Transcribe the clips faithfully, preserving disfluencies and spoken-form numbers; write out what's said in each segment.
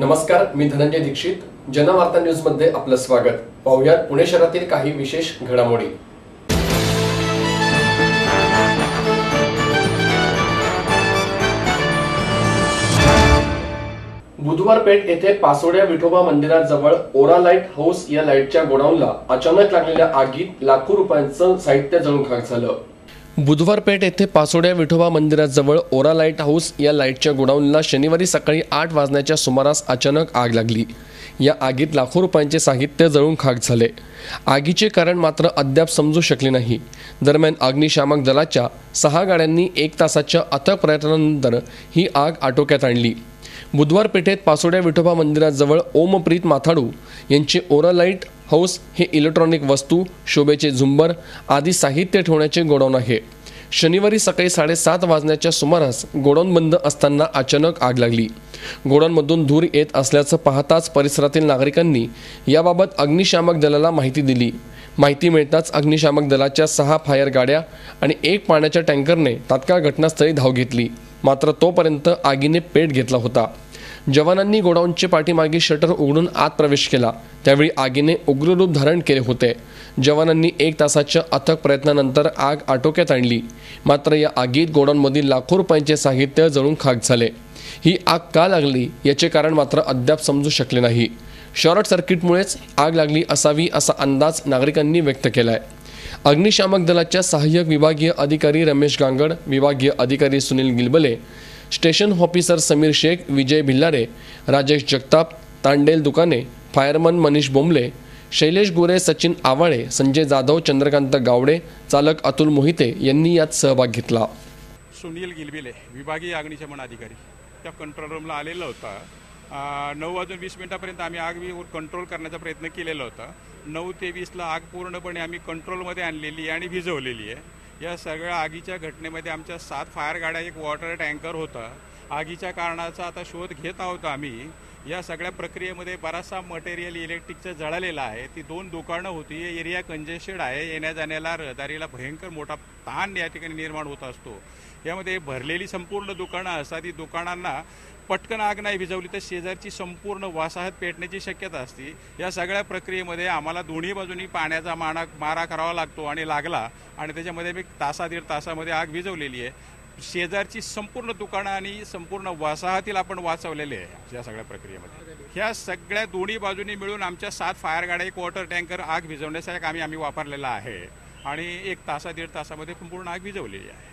नमस्कार, मी धनंजय दीक्षित. जनवार्ता न्यूज मध्ये आपलं स्वागत. पाहुयात पुणे शहरातील काही विशेष घडामोडी. बुधवार पेठ येथे पासोड्या विठोबा मंदिराजवळ ओरा लाईट हाऊस या लाईटच्या गोडाऊनला अचानक लागलेल्या आगीत लाखो रुपयांचं साहित्य जळून खाक झालं. बुधवार पेठ येथे पासोड्या विठोबा मंदिराजवळ ओरा लाईट हाऊस या लाईटच्या गोडाऊनला शनिवारी सकाळी आठ वाजण्याच्या सुमारास अचानक आग लागली. या आगीत लाखो रुपयांचे साहित्य जळून खाक झाले. आगीचे कारण मात्र अद्याप समजू शकले नाही. दरम्यान अग्निशामक दलाच्या सहा गाड्यांनी एक तासाच्या अथक प्रयत्नानंतर ही आग आटोक्यात आणली. बुधवार पेठेत पासोड्या विठोबा मंदिराजवळ ओमप्रीत माथाडू यांचे ओरा लाईट हाऊस हे इलेक्ट्रॉनिक वस्तू, शोभेचे झुंबर आदी साहित्य ठेवण्याचे गोडाऊन आहे. शनिवारी सकाळी साडेसात वाजण्याच्या सुमारास गोडाऊन बंद असताना अचानक आग लागली. गोडाऊनमधून धूर येत असल्याचं पाहताच परिसरातील नागरिकांनी याबाबत अग्निशामक दलाला माहिती दिली. माहिती मिळताच अग्निशामक दलाच्या सहा फायर गाड्या आणि एक पाण्याच्या टँकरने तात्काळ घटनास्थळी धाव घेतली. मात्र तोपर्यंत आगीने पेट घेतला होता. जवानांनी गोडाऊनचे पाठीमागे शटर उघडून आत प्रवेश केला. त्यावेळी आगीने उग्र रूप धारण केले होते. जवानांनी एक तासाच्या अथक प्रयत्नानंतर आग आटोक्यात आणली. मात्र या आगीत गोडाऊनमधील लाखो रुपयांचे साहित्य जळून खाक झाले. ही आग का लागली याचे कारण मात्र अद्याप समजू शकले नाही. शॉर्ट सर्किटमुळेच आग लागली असावी असा अंदाज नागरिकांनी व्यक्त केलाय. अग्निशामक दलाच्या सहाय्यक विभागीय अधिकारी रमेश गांगड, विभागीय अधिकारी Sunil Gilbile, station officer Sameer Shaikh, Vijay Bhillare, Rajesh Jagtap, Tandel Dukane, fireman Manish Bombale, Shailesh Gore, Sachin Awale, Sanjay Jadhav, Chandrakant Gawade, चालक अतुल मोहिते यांनी यात सहभाग घेतला. सुनील गिलबिले, विभागीय अग्निशमन अधिकारी, त्या कंट्रोल रूमला आलेला होता. नऊ वाजून वीस मिनिटापर्यंत आम्ही आग कंट्रोल करण्याचा प्रयत्न केलेला होता. नऊ ते वीसला आग पूर्णपणे आम्ही कंट्रोलमध्ये आणलेली आणि विझवलेली आहे. या सगळ्या आगीच्या घटनेमध्ये आमच्या सात फायर गाड्या, एक वॉटर टँकर होता. आगीच्या कारणाचा आता शोध घेत आहोत आम्ही. या सगळ्या प्रक्रियेमध्ये बराचसा मटेरियल इलेक्ट्रिकचं जळालेलं आहे. ती दोन दुकानं होती. एरिया कंजेस्टेड आहे. येण्या जाण्याला रहदारीला भयंकर मोठा ताण या ठिकाणी निर्माण होत असतो. यामध्ये भरलेली संपूर्ण दुकानं असतात. ती दुकानांना पटकन आग नाही विझवली तर शेजारची संपूर्ण वसाहत पेटण्याची शक्यता असते. या सगळ्या प्रक्रियेमध्ये आम्हाला दोन्ही बाजूनी पाण्याचा मारा मारा करावा लागतो आणि लागला आणि त्याच्यामध्ये मी तासा दीड तासामध्ये आग विझवलेली आहे. शेजारची संपूर्ण दुकानं आणि संपूर्ण वसाहतीला आपण वाचवलेले आहे या सगळ्या प्रक्रियेमध्ये. ह्या सगळ्या दोन्ही बाजूनी मिळून आमच्या सात फायर गाड्या, एक वॉटर टँकर आग विझवण्यासाठी आम्ही आम्ही वापरलेला आहे आणि एक तासा दीड तासामध्ये संपूर्ण आग विझवलेली आहे.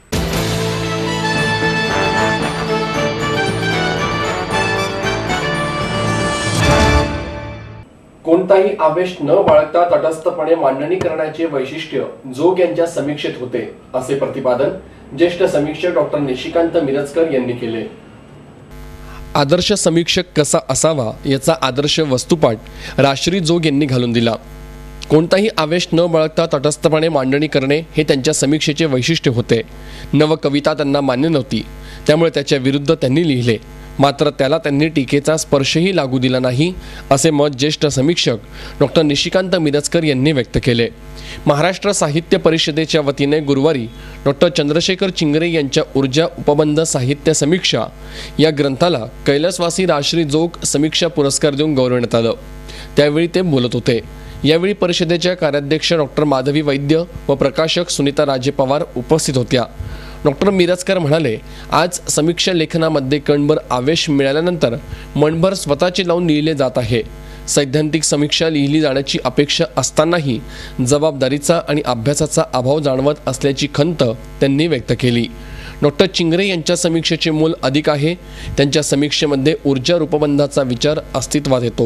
कोणताही आवेश न बाळगता तटस्थपणे मांडणी करण्याचे वैशिष्ट्य जोग यांच्या समीक्षेत होते, असे प्रतिपादन ज्येष्ठ समीक्षक डॉक्टर निशिकांत मिरजकर यांनी केले. आदर्श समीक्षक कसा असावा याचा आदर्श वस्तुपाठ राश्री जोग यांनी घालून दिला. कोणताही आवेश न बाळगता तटस्थपणे मांडणी करणे हे त्यांच्या समीक्षेचे वैशिष्ट्य होते. नवकविता त्यांना मान्य नव्हती, त्यामुळे त्याच्या विरुद्ध त्यांनी लिहिले. मात्र त्याला त्यांनी टीकेचा स्पर्शही लागू दिला नाही, असे मत ज्येष्ठ समीक्षक डॉक्टर निशिकांत मिरजकर यांनी व्यक्त केले. महाराष्ट्र साहित्य परिषदेच्या वतीने गुरुवारी डॉक्टर चंद्रशेखर चिंगरे यांच्या ऊर्जा उपबंध साहित्य समीक्षा या ग्रंथाला कैलासवासी राश्री जोग समीक्षा पुरस्कार देऊन गौरवण्यात आलं. त्यावेळी ते बोलत होते. यावेळी परिषदेच्या कार्याध्यक्ष डॉक्टर माधवी वैद्य व प्रकाशक सुनीता राजे पवार उपस्थित होत्या. डॉक्टर मिरजकर म्हणाले, आज समीक्षा लेखनामध्ये कणभर आवेश मिळाल्यानंतर मनभर स्वतःचे लावून लिहिले जात आहे. सैद्धांतिक समीक्षा लिहिली जाण्याची अपेक्षा असतानाही जबाबदारीचा आणि अभ्यासाचा अभाव जाणवत असल्याची खंत त्यांनी व्यक्त केली. डॉक्टर चिंगरे यांच्या समीक्षेचे मोल अधिक आहे. त्यांच्या समीक्षेमध्ये ऊर्जा रूपबंधाचा विचार अस्तित्वात येतो.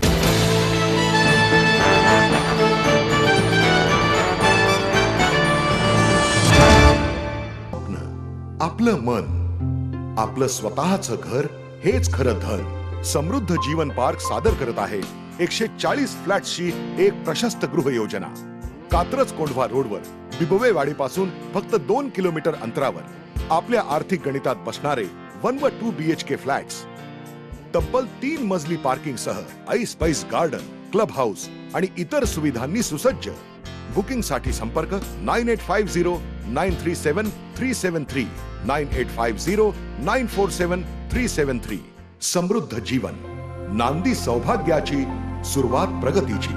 आपलं मन, आपलं स्वतःचं घर हेच खरं धन. समृद्ध जीवन पार्क सादर करत आहे एकशे चाळीस फ्लॅट्सची एक प्रशस्त गृह योजना. कात्रज कोंढवा रोडवर बिबवेवाडी पासून फक्त दोन किलोमीटर अंतरावर आपल्या आर्थिक गणितात बसणारे वन व टू बीएचके फ्लॅट्स. तब्बल तीन मजली पार्किंग सह ऐस पैस गार्डन, क्लब हाऊस आणि इतर सुविधांनी सुसज्ज. बुकिंग साठी संपर्क nine eight five zero nine three seven three seven three nine eight five zero nine four seven three seven three. Samruddha Jeevan नांदी सौभाग्याची, सुरुवात प्रगतीची.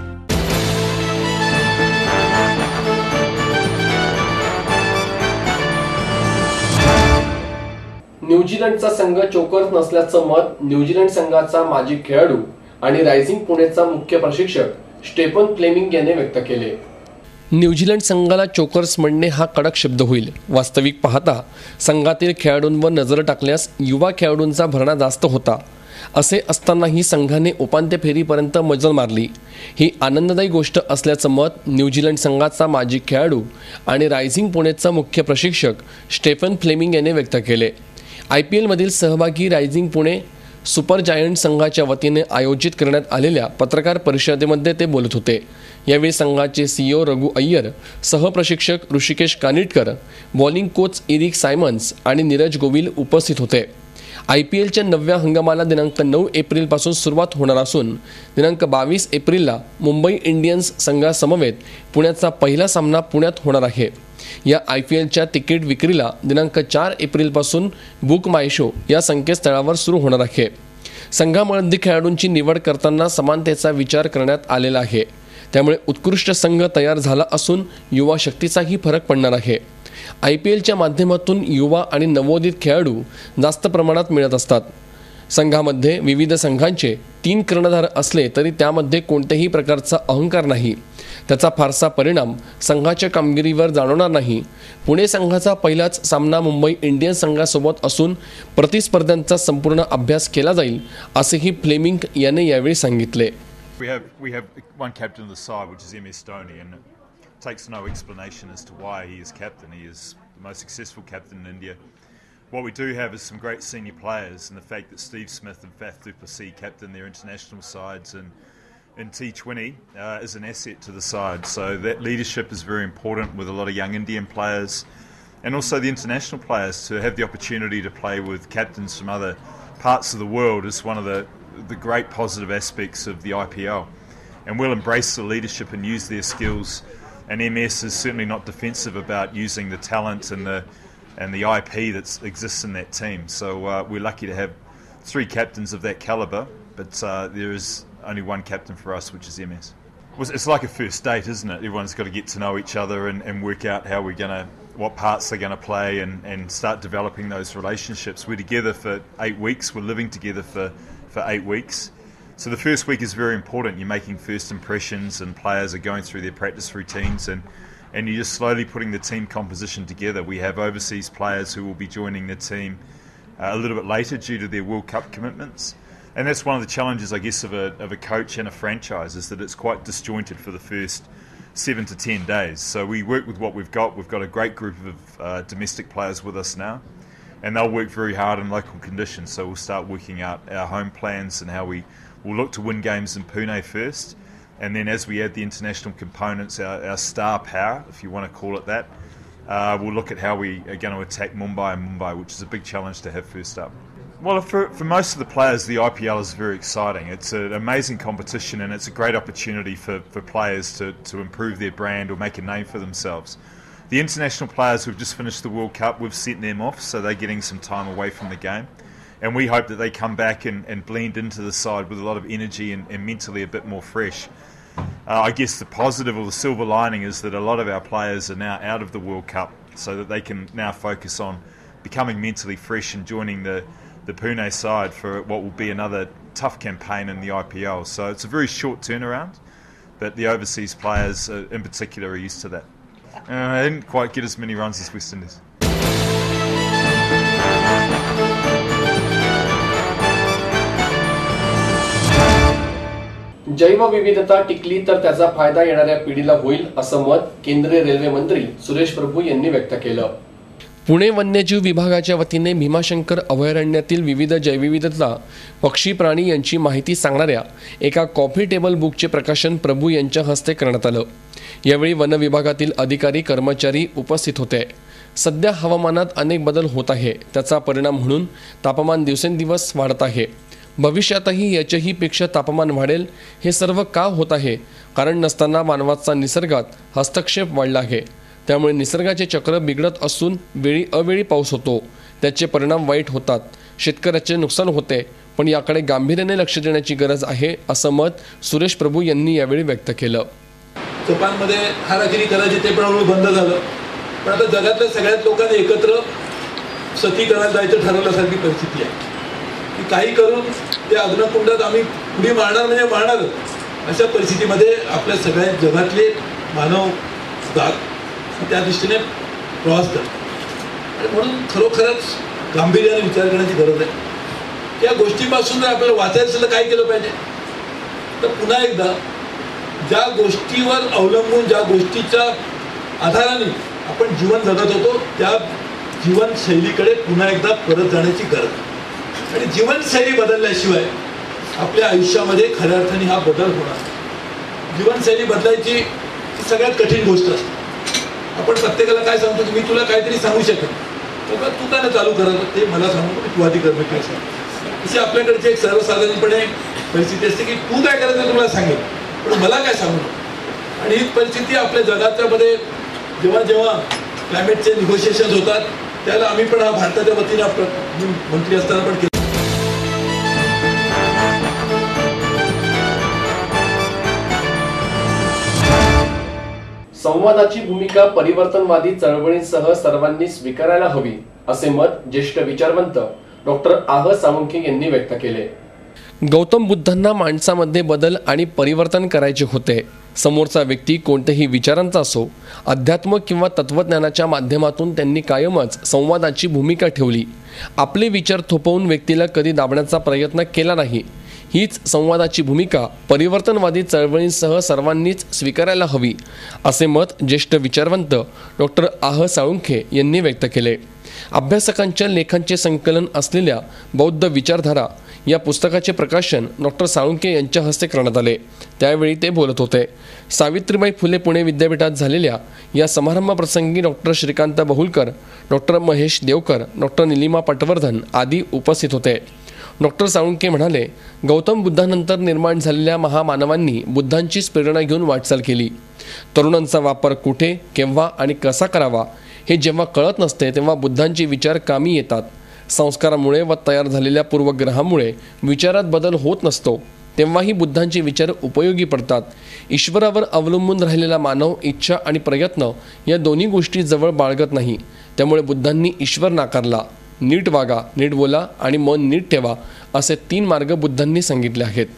न्यूझीलंडचा संघ चोकर्स नसल्याचं मत न्यूझीलंड संघाचा माजी खेळाडू आणि रायझिंग पुणेचा मुख्य प्रशिक्षक स्टेफन फ्लेमिंग याने व्यक्त केले. न्यूझीलंड संघाला चोकर्स म्हणणे हा कडक शब्द होईल. वास्तविक पाहता संघातील खेळाडूंवर नजर टाकल्यास युवा खेळाडूंचा भरणा जास्त होता. असे असतानाही संघाने उपांत्य फेरीपर्यंत मजल मारली. ही आनंददायी गोष्ट असल्याचं मत न्यूझीलंड संघाचा माजी खेळाडू आणि रायझिंग पुणेचा मुख्य प्रशिक्षक स्टेफन फ्लेमिंग याने व्यक्त केले. आय पी एलमधील सहभागी रायझिंग पुणे सुपर जायंट संघाच्या वतीने आयोजित करण्यात आलेल्या पत्रकार परिषदेमध्ये ते बोलत होते. यावेळी संघाचे सीईओ रघु अय्यर, सहप्रशिक्षक Hrishikesh Kanitkar, bowling coach Eric Simons आणि नीरज गोविल उपस्थित होते. आय पी एलच्या नवव्या हंगामाला दिनांक नऊ एप्रिलपासून सुरुवात होणार असून दिनांक बावीस एप्रिलला मुंबई इंडियन्स संघासमवेत पुण्याचा पहिला सामना पुण्यात होणार आहे. या आय पी एलच्या तिकीट विक्रीला दिनांक चार एप्रिलपासून बुक माय शो या संकेतस्थळावर सुरू होणार आहे. संघामध्ये खेळाडूंची निवड करताना समानतेचा विचार करण्यात आलेला आहे. त्यामुळे उत्कृष्ट संघ तयार झाला असून युवा शक्तीचाही फरक पडणार आहे. आय पी एलच्या माध्यमातून युवा आणि नवोदित खेळाडू जास्त प्रमाणात मिळत असतात. संघामध्ये विविध संघांचे तीन कर्णधार असले तरी त्यामध्ये कोणत्याही प्रकारचा अहंकार नाही. त्याचा फारसा परिणाम संघाच्या कामगिरीवर जाणवणार नाही. पुणे संघाचा पहिलाच सामना मुंबई इंडियन्स संघासोबत असून प्रतिस्पर्ध्यांचा संपूर्ण अभ्यास केला जाईल असेही फ्लेमिंग याने यावेळी सांगितले. We have we have one captain on the side, which is M S Dhoni, and it takes no explanation as to why he is captain. He is the most successful captain in India. What we do have is some great senior players, and the fact that Steve Smith and Faf du Plessis captain their international sides and in T twenty uh, is an asset to the side. So that leadership is very important with a lot of young Indian players, and also the international players to have the opportunity to play with captains from other parts of the world is one of the the great positive aspects of the I P L, and we'll embrace the leadership and use their skills. And M S is certainly not defensive about using the talent and the and the I P that exists in that team. So uh, we're lucky to have three captains of that caliber, but uh, there is only one captain for us, which is M S. It's like a first date, isn't it? Everyone's got to get to know each other and, and work out how we're going to, what parts they're going to play, and, and start developing those relationships. We're together for eight weeks. We're living together for for eight weeks. So the first week is very important. You're making first impressions and players are going through their practice routines, and, and you're just slowly putting the team composition together. We have overseas players who will be joining the team uh, a little bit later due to their World Cup commitments. And that's one of the challenges, I guess, of a, of a coach and a franchise, is that it's quite disjointed for the first seven to ten days. So we work with what we've got. We've got a great group of uh, domestic players with us now, and they'll work very hard in local conditions. So we'll start working out our home plans and how we will look to win games in Pune first, and then as we add the international components, our, our star power, if you want to call it that, uh, we'll look at how we are going to attack Mumbai and Mumbai, which is a big challenge to have first up. Well, for, for most of the players, the I P L is very exciting. It's an amazing competition, and it's a great opportunity for, for players to, to improve their brand or make a name for themselves. The international players who've just finished the World Cup, we've sent them off, so they're getting some time away from the game. And we hope that they come back and, and blend into the side with a lot of energy and, and mentally a bit more fresh. Uh, I guess the positive or the silver lining is that a lot of our players are now out of the World Cup, so that they can now focus on becoming mentally fresh and joining the, the Pune side for what will be another tough campaign in the I P L. So it's a very short turnaround, but the overseas players uh, in particular are used to that. Uh, they didn't quite get as many runs as West Indies. जैवविविधता टिकली तर त्याचा फायदा येणाऱ्या पिढीला होईल असं मत केंद्रीय रेल्वे मंत्री सुरेश प्रभू यांनी व्यक्त केलं. पुणे वन्यजीव विभागाच्या वतीने भीमाशंकर अभयारण्यातील विविध जैवविविधता, पक्षी, प्राणी यांची माहिती सांगणाऱ्या एका कॉफी टेबल बुकचे प्रकाशन प्रभू यांच्या हस्ते करण्यात आलं. यावेळी वन विभागातील अधिकारी, कर्मचारी उपस्थित होते. सध्या हवामानात अनेक बदल होत आहे. त्याचा परिणाम म्हणून तापमान दिवसेंदिवस वाढत आहे. भविष्यातही याच्याही पेक्षा तापमान वाढेल. हे सर्व का होत आहे? कारण नसताना मानवाचा निसर्गात हस्तक्षेप वाढला आहे. त्यामुळे निसर्गाचे चक्र बिघडत असून वेळी अवेळी पाऊस होतो. त्याचे परिणाम वाईट होतात. शेतकऱ्याचे नुकसान होते. पण याकडे गांभीर्याने लक्ष देण्याची गरज आहे असं मत सुरेश प्रभू यांनी यावेळी व्यक्त केलं. जपानमध्ये हाराकिरी करायची ते पण बंद झालं, पण आता जगातल्या सगळ्याच लोकांनी एकत्र सती करायला जायचं ठरवल्यासारखी परिस्थिती आहे की काही करून ते अग्नकुंडात आम्ही पुढे मारणार म्हणजे मारणार अशा परिस्थितीमध्ये आपल्या सगळ्या जगातले मानव त्या दृष्टीने प्रवास करतात. आणि म्हणून खरोखरच गांभीर्याने विचार करण्याची गरज आहे. या गोष्टीपासून जर आपल्याला वाचायचं असेल तर काय केलं पाहिजे, तर पुन्हा एकदा ज्या गोष्टीवर अवलंबून ज्या गोष्टीच्या आधाराने आपण जीवन जगत होतो त्या जीवनशैलीकडे पुन्हा एकदा परत जाण्याची गरज. आणि जीवनशैली बदलल्याशिवाय आपल्या आयुष्यामध्ये खऱ्या अर्थाने हा बदल होणार. जीवनशैली बदलायची ही सगळ्यात कठीण गोष्ट असते. आपण प्रत्येकाला काय सांगतो की मी तुला काहीतरी सांगू शकेन, तर तू काय चालू करत ते मला सांगू तू आधी कर, मी काय सांग. अशी आपल्याकडची एक सर्वसाधारणपणे परिस्थिती असते की तू काय करायचं तुला सांगेल पण मला काय सांगू. आणि ही परिस्थिती आपल्या जगाच्या मध्ये जेव्हा जेव्हा क्लायमेट चेंज निगोशिएशन होतात त्याला आम्ही पण हा भारताच्या वतीने आपण मंत्री असताना पण केलं. संवादाची भूमिका परिवर्तनवादी चळवळींसह सर्वांनी स्वीकारायला हवी असे मत ज्येष्ठ विचारवंत डॉक्टर आह साळुंखे यांनी व्यक्त केले. गौतम बुद्धांना माणसामध्ये बदल आणि परिवर्तन करायचे होते. समोरचा व्यक्ती कोणत्याही विचारांचा असो, अध्यात्म किंवा तत्वज्ञानाच्या माध्यमातून त्यांनी कायमच संवादाची भूमिका ठेवली. आपले विचार थोपवून व्यक्तीला कधी दाबण्याचा प्रयत्न केला नाही. हीच संवादाची भूमिका परिवर्तनवादी चळवळींसह सर्वांनीच स्वीकारायला हवी असे मत ज्येष्ठ विचारवंत डॉक्टर आह साळुंखे यांनी व्यक्त केले. अभ्यासकांच्या लेखांचे संकलन असलेल्या बौद्ध विचारधारा या पुस्तकाचे प्रकाशन डॉक्टर साळुंखे यांच्या हस्ते करण्यात आले. त्यावेळी ते बोलत होते. सावित्रीबाई फुले पुणे विद्यापीठात झालेल्या या समारंभाप्रसंगी doctor Shrikant Bahulkar, doctor Mahesh Deokar, doctor Nilima Patwardhan आदी उपस्थित होते. डॉक्टर साळुंखे म्हणाले, गौतम बुद्धानंतर निर्माण झालेल्या महामानवांनी बुद्धांचीच प्रेरणा घेऊन वाटचाल केली. तरुणांचा वापर कुठे, केव्हा आणि कसा करावा हे जेव्हा कळत नसते तेव्हा बुद्धांचे विचार कामी येतात. संस्कारामुळे व तयार झालेल्या पूर्वग्रहामुळे विचारात बदल होत नसतो तेव्हाही बुद्धांचे विचार उपयोगी पडतात. ईश्वरावर अवलंबून राहिलेला मानव इच्छा आणि प्रयत्न या दोन्ही गोष्टी जवळ बाळगत नाही. त्यामुळे बुद्धांनी ईश्वर नाकारला. नीट वागा, नीट बोला आणि मन नीट ठेवा असे तीन मार्ग बुद्धांनी सांगितले आहेत.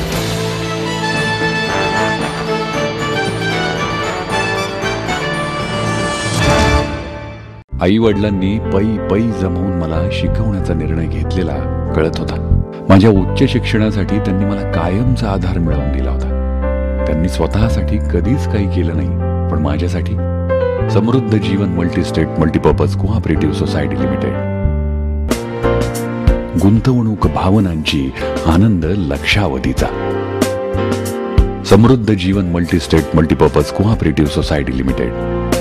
आई वडिलांनी पै पै जमवून मला शिकवण्याचा निर्णय घेतलेला कळत होता. माझ्या उच्च शिक्षणासाठी त्यांनी मला कायमचा आधार मिळवून दिला होता. त्यांनी स्वतःसाठी कधीच काही केलं नाही, पण माझ्यासाठी Samruddha Jeevan multistate multipurpose cooperative society limited. गुंतवणूक भावनांची, आनंद लक्षावधीचा. Samruddha Jeevan multistate multipurpose cooperative society limited.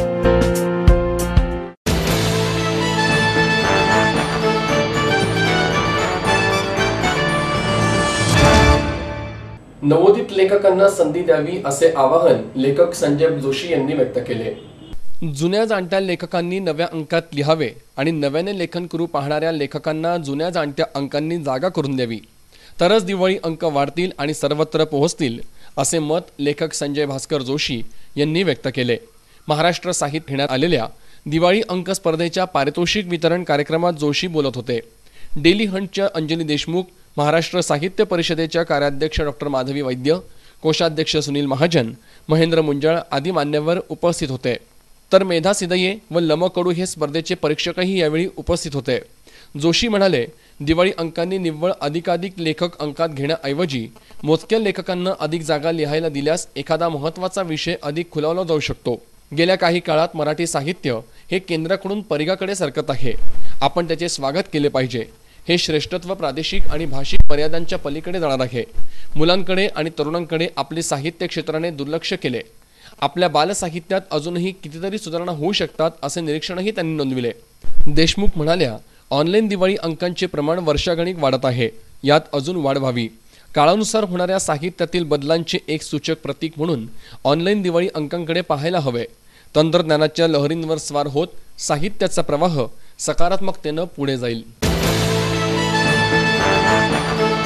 नवोदित लेखकांना संधी द्यावी असे आवाहन लेखक संजय जोशी यांनी व्यक्त केले. जुन्या जाणत्या लेखकांनी नव्या अंकात लिहावे आणि नव्याने लेखन करू पाहणाऱ्या लेखकांना जुन्या जाणत्या अंकांनी जागा करून द्यावी, तरच दिवाळी अंक वाढतील आणि सर्वत्र पोहोचतील असे मत लेखक संजय भास्कर जोशी यांनी व्यक्त केले. महाराष्ट्र साहित्य घेण्यात आलेल्या दिवाळी अंक स्पर्धेच्या पारितोषिक वितरण कार्यक्रमात जोशी बोलत होते. डेली हंटच्या अंजली देशमुख, महाराष्ट्र साहित्य परिषदेच्या कार्याध्यक्ष डॉक्टर माधवी वैद्य, कोषाध्यक्ष सुनील महाजन, महेंद्र मुंजाळ आदी मान्यवर उपस्थित होते. तर मेधा सिदये व लम कडू हे स्पर्धेचे परीक्षकही यावेळी उपस्थित होते. जोशी म्हणाले, दिवाळी अंकांनी निव्वळ अधिकाधिक लेखक अंकात घेण्याऐवजी मोजक्या लेखकांना अधिक जागा लिहायला दिल्यास एखादा महत्त्वाचा विषय अधिक खुलावला जाऊ शकतो. गेल्या काही काळात मराठी साहित्य हे केंद्राकडून परिघाकडे सरकत आहे. आपण त्याचे स्वागत केले पाहिजे. हे श्रेष्ठत्व प्रादेशिक आणि भाषिक मर्यादांच्या पलीकडे जाणार आहे. मुलांकडे आणि तरुणांकडे आपले साहित्य क्षेत्राने दुर्लक्ष केले. आपल्या बालसाहित्यात अजूनही कितीतरी सुधारणा होऊ शकतात असे निरीक्षणही त्यांनी नोंदविले. देशमुख म्हणाल्या, ऑनलाईन दिवाळी अंकांचे प्रमाण वर्षागणिक वाढत आहे. यात अजून वाढ व्हावी. काळानुसार होणाऱ्या साहित्यातील बदलांचे एक सूचक प्रतीक म्हणून ऑनलाईन दिवाळी अंकांकडे पाहायला हवे. तंत्रज्ञानाच्या लहरींवर स्वार होत साहित्याचा प्रवाह सकारात्मकतेनं पुढे जाईल.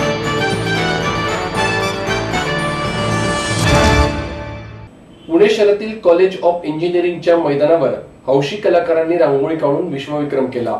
पुणे शहरातील कॉलेज ऑफ इंजिनिअरिंगच्या मैदानावर हौशी कलाकारांनी रांगोळी काढून विश्वविक्रम केला।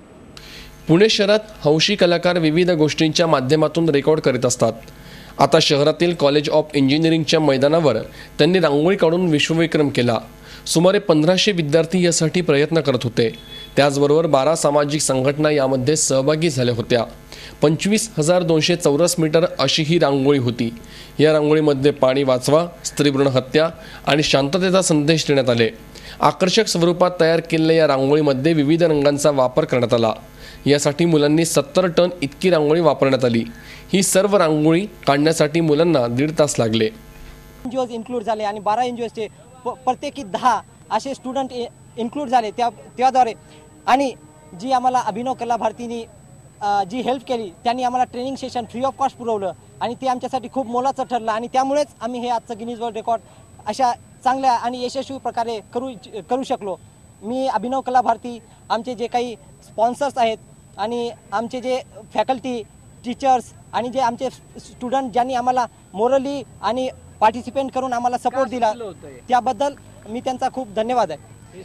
पुणे शहरात हौशी कलाकार विविध गोष्टींच्या माध्यमातून रेकॉर्ड करीत असतात। आता शहरातील कॉलेज ऑफ इंजिनिअरिंगच्या मैदानावर त्यांनी रांगोळी काढून विश्वविक्रम केला। सुमारे पंधराशे विद्यार्थी यासाठी प्रयत्न करत होते। त्याचबरोबर बारा सामाजिक संघटना यामध्ये सहभागी झाल्या होत्या। पंचवीस हजार दोनशे चौरस मीटर अशी ही रांगोळी होती। या रांगोळीमध्ये पाणी वाचवा, स्त्रीभ्रूण हत्या आणि शांततेचा संदेश देण्यात आले। आकर्षक स्वरूपात तयार केलेल्या या रांगोळीमध्ये विविध रंगांचा वापर करण्यात आला। यासाठी मुलांनी सत्तर टन इतकी रांगोळी वापरण्यात आली। ही सर्व रांगोळी काढण्यासाठी मुलांना दीड तास लागले। एनजीओज इन्क्लूड झाले आणि बारा एनजीओचे प्रत्येकी दहा असे स्टुडंट इन्क्लूड झाले त्या त्याद्वारे आणि जी आम्हाला अभिनव कला भारतीने जी हेल्प केली त्यांनी आम्हाला training session free of cost पुरवलं आणि ते आमच्यासाठी खूप मोलाचं ठरलं आणि त्यामुळेच आम्ही हे आजचं गिनीज वर्ल्ड रेकॉर्ड अशा चांगल्या आणि यशस्वी प्रकारे करू करू शकलो। मी अभिनव कला भारती, आमचे जे काही स्पॉन्सर्स आहेत आणि आमचे जे फॅकल्टी, टीचर्स आणि जे आमचे स्टुडंट ज्यांनी आम्हाला मोरली आणि पार्टिसिपेट करून आम्हाला सपोर्ट दिला त्याबद्दल मी त्यांचा खूप धन्यवाद आहे।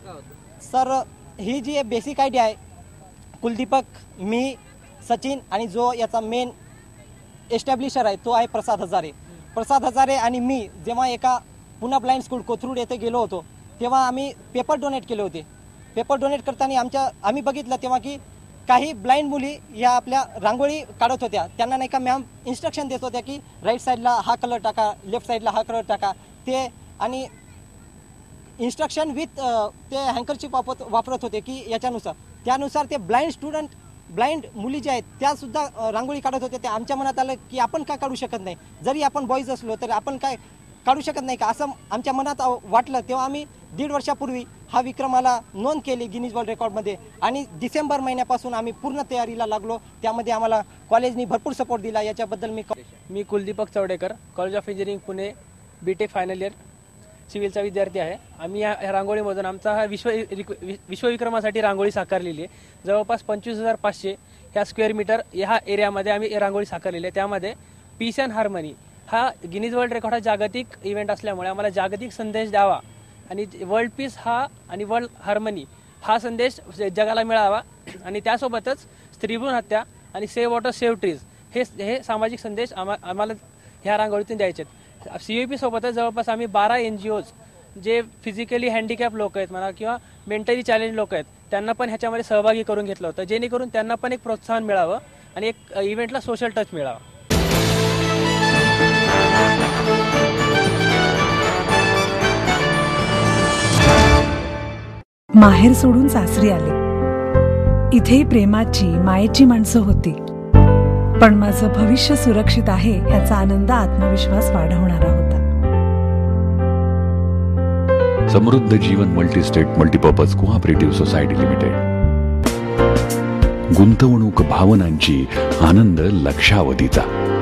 सर, ही जी बेसिक आयडिया आहे, कुलदीपक, मी, सचिन आणि जो याचा मेन एस्टॅब्लिशर आहे तो आहे प्रसाद हजारे। प्रसाद हजारे आणि मी जेव्हा एका पुणे ब्लाइंड स्कूल कोथरूड येथे गेलो होतो तेव्हा आम्ही पेपर डोनेट केले होते। पेपर डोनेट करताना आमच्या आम्ही बघितलं तेव्हा की काही ब्लाइंड मुली या आपल्या रांगोळी काढत होत्या। त्यांना नाही का मॅम इन्स्ट्रक्शन देत होत्या की राईट साईडला हा कलर टाका, लेफ्ट साईडला हा कलर टाका, ते आणि इन्स्ट्रक्शन विथ ते हँकरचिप वापरत वापरत होते की याच्यानुसार त्यानुसार ते ब्लाइंड स्टुडंट ब्लाइंड मुली ज्या आहेत त्यासुद्धा रांगोळी काढत होत्या। ते आमच्या मनात आलं की आपण का काढू शकत नाही, जरी आपण बॉईज असलो तरी आपण काय काढू शकत नाही का असं आमच्या मनात वाटलं। तेव्हा आम्ही दीड वर्षापूर्वी हा विक्रमाला नोंद केली गिनीज वर्ल्ड रेकॉर्डमध्ये आणि डिसेंबर महिन्यापासून आम्ही पूर्ण तयारीला लागलो। त्यामध्ये आम्हाला कॉलेजनी भरपूर सपोर्ट दिला, याच्याबद्दल मी मी Kuldeepak Chaudekar, college of engineering Pune, B Tech final year सिव्हिलचा विद्यार्थी आहे। आम्ही या रांगोळीमधून आमचा हा विश्व विश्वविक्रमासाठी रांगोळी साकारलेली आहे। जवळपास पंचवीस हजार पाचशे ह्या स्क्वेअर मीटर ह्या एरियामध्ये आम्ही रांगोळी साकारलेली आहे। त्यामध्ये पीस अँड हार्मनी हा गिनीज वर्ल्ड रेकॉर्ड हा जागतिक इव्हेंट असल्यामुळे आम्हाला जागतिक संदेश द्यावा आणि वर्ल्ड पीस हा आणि वर्ल्ड हार्मनी हा संदेश जगाला मिळावा आणि त्यासोबतच स्त्रीभ्रूण हत्या आणि सेव्ह वॉटर सेव्ह ट्रीज हे हे सामाजिक संदेश आम्हा आम्हाला ह्या रांगोळीतून द्यायचे आहेत। सी यू पी सोबतच जवळपास आम्ही बारा एन जी ओज जे फिजिकली हँडिकॅप लोक आहेत म्हणा किंवा मेंटली चॅलेंज लोक आहेत त्यांना पण ह्याच्यामध्ये सहभागी करून घेतलं होतं, जेणेकरून त्यांना पण एक प्रोत्साहन मिळावं आणि एक इव्हेंटला सोशल टच मिळावा। माहेर सोडून सासरी आले, इथेही प्रेमाची मायेची माणसं होती, पण माझं भविष्य सुरक्षित आहे याचा आनंद आत्मविश्वास वाढवणारा होता। Samruddha Jeevan multistate multipurpose cooperative society limited, गुंतवणूक भावनांची, आनंद लक्षावधीचा।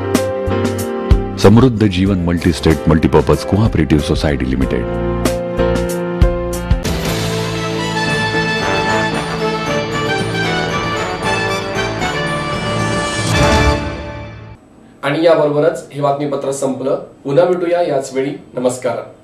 Samruddha Jeevan multistate multipurpose cooperative society limited. आणि याबरोबरच हे बातमीपत्र संपलं। पुन्हा भेटूया याच वेळी। नमस्कार।